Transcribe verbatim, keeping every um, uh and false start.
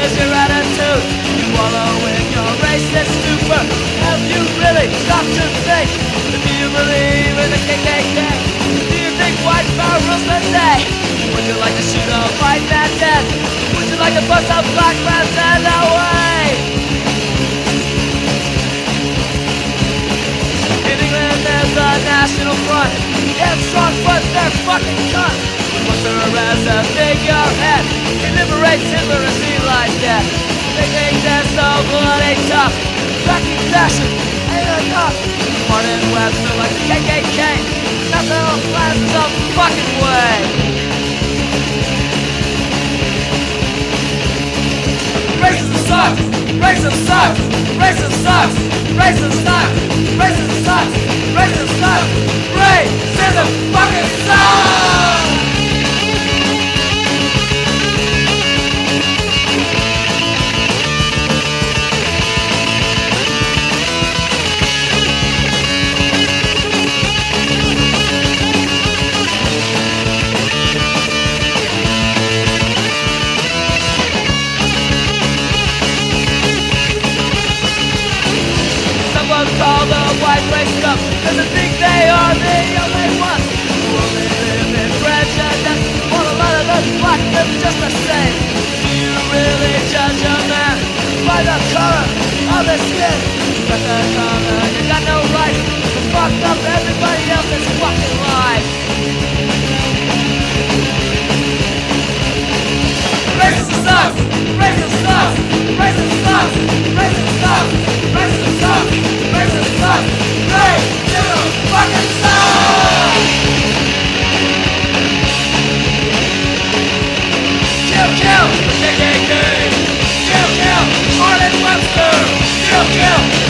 is your attitude? You wallow in your racist stupor. Have you really stopped to think? Do you believe in the K K K? Do you think white power rules the day? Would you like to shoot a white man dead? Would you like to bust a black man's head away? In England there's a national front. It's strong but they're fucking cunts. Once there as a figurehead, he liberates Hitler as he lies dead. They think they're so bloody tough. Cracking fashion ain't enough. Martin Webster like the K K K. Nothing on the planet is a fucking way. Racism sucks! Racism sucks! Racism sucks! Racism sucks! Racism sucks! Racism sucks! Racism fucking sucks! Call the white race up, cause they think they are the only ones who only live in prejudice. While a lot of those black live just the same. Do you really judge a man by the color of his skin? You got the color, you got no right to fuck up everybody else's fucking life. Racism sucks! Racism sucks! Racism sucks! Racism sucks! Racism sucks! Racism sucks! Racism fucking sucks! Kill, kill! K K K! Kill, kill! Martin Webster! Kill, kill!